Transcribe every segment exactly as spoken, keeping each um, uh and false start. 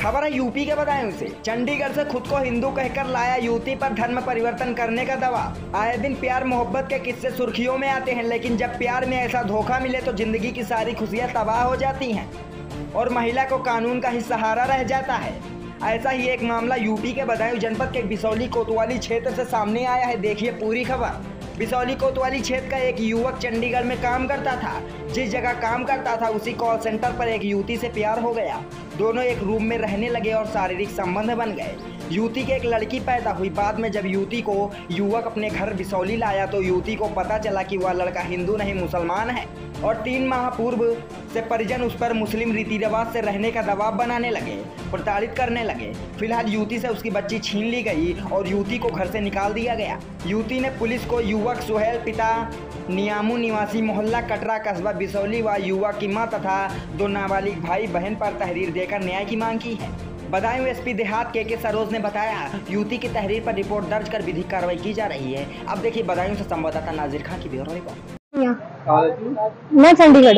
खबर है यूपी के बदायूं से। चंडीगढ़ से खुद को हिंदू कहकर लाया युवती पर धर्म परिवर्तन करने का दावा। आए दिन प्यार मोहब्बत के किस्से सुर्खियों में आते हैं, लेकिन जब प्यार में ऐसा धोखा मिले तो जिंदगी की सारी खुशियां तबाह हो जाती हैं और महिला को कानून का ही सहारा रह जाता है। ऐसा ही एक मामला यूपी के बदायूं जनपद के बिसौली कोतवाली क्षेत्र से सामने आया है। देखिए पूरी खबर। बिसौली कोतवाली क्षेत्र का एक युवक चंडीगढ़ में काम करता था। जिस जगह काम करता था उसी कॉल सेंटर पर एक युवती से प्यार हो गया। दोनों एक रूम में रहने लगे और शारीरिक संबंध बन गए। युवती के एक लड़की पैदा हुई। बाद में जब युवती को युवक अपने घर बिसौली लाया तो युवती को पता चला कि वह लड़का हिंदू नहीं मुसलमान है और तीन माह पूर्व से परिजन उस पर मुस्लिम रीति रिवाज से रहने का दबाव बनाने लगे, प्रताड़ित करने लगे। फिलहाल युवती से उसकी बच्ची छीन ली गई और युवती को घर से निकाल दिया गया। युवती ने पुलिस को युवक सुहेल पिता नियामू निवासी मोहल्ला कटरा कस्बा बिसौली व युवक की मां तथा दो नाबालिग भाई बहन पर तहरीर देकर न्याय की मांग की है। बदायूं एसपी देहात के के सरोज ने बताया युवती की तहरीर पर रिपोर्ट दर्ज कर विधिक कार्रवाई की जा रही है। अब देखिए बदायूं से संवाददाता नाजिर खान की ब्यूरो रिपोर्ट। मैं चंडीगढ़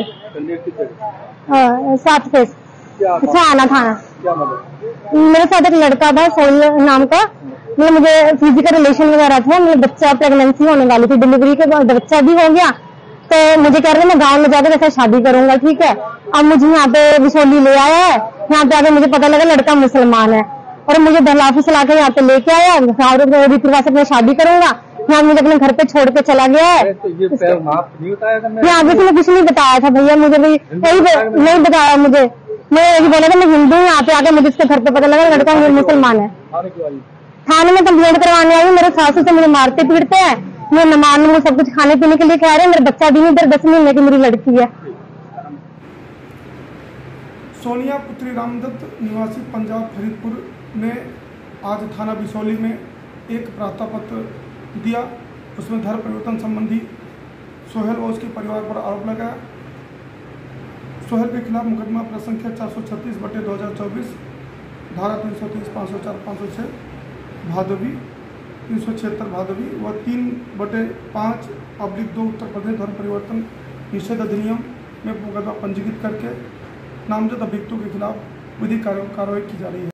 सात फेस आना थाना। मेरे साथ एक लड़का था सोहेल नाम का। मतलब मुझे फिजिकल रिलेशन वगैरह था। मेरे बच्चा प्रेगनेंसी होने वाली थी, डिलीवरी के बाद बच्चा भी हो गया। तो मुझे कह रहे मैं गांव में जाकर जैसे शादी करूंगा, ठीक है। अब मुझे यहाँ पे बिसौली ले आया है। यहाँ पे आके मुझे पता लगा लड़का मुसलमान है और मुझे दहला फुसला के यहाँ पे लेके आया। रीति रिवाज से मैं शादी करूंगा। यहाँ मुझे अपने घर पे छोड़ के चला गया है। तो ये यहाँ आगे से मैं कुछ नहीं बताया था भैया, मुझे भी यही नहीं बताया। मुझे मैं यही बोला था मैं हिंदू हूँ। यहाँ पे आके मुझे इसके घर पे पता लगा लड़का मुसलमान है। थाने में कंप्लेंट करवाने आई। मेरे सासू से मुझे मारते पीटते हैं। मैं नमान मुझे सब कुछ खाने पीने के लिए कह रहे हैं। मेरा बच्चा भी नहीं, इधर दस महीने की मेरी लड़की है। सोनिया पुत्री रामदत्त निवासी पंजाब फरीदपुर ने आज थाना बिसौली में एक प्रार्थना पत्र दिया। उसमें धर्म परिवर्तन संबंधी सोहेल व उसके परिवार पर आरोप लगाया। सोहेल के खिलाफ मुकदमा प्रसंख्या चार सौ छत्तीस बटे दो हजार चौबीस, धारा तीन सौ तीस पाँच सौ चार पाँच सौ छः भादवी, तीन सौ छिहत्तर भादवी व तीन बटे पाँच अब्लिक दो उत्तर प्रदेश धर्म परिवर्तन निषेध अधिनियम में मुकदमा पंजीकृत करके नामजद अभियुक्तों के खिलाफ विधिक कार्रवाई की जा रही है।